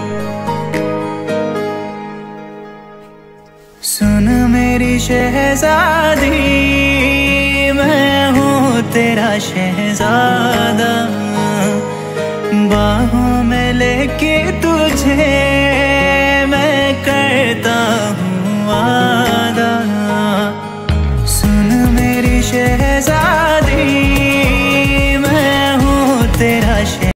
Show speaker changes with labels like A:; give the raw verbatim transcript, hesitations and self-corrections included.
A: सुन मेरी शहजादी, मैं हूँ तेरा शहजादा, बाहों में लेके तुझे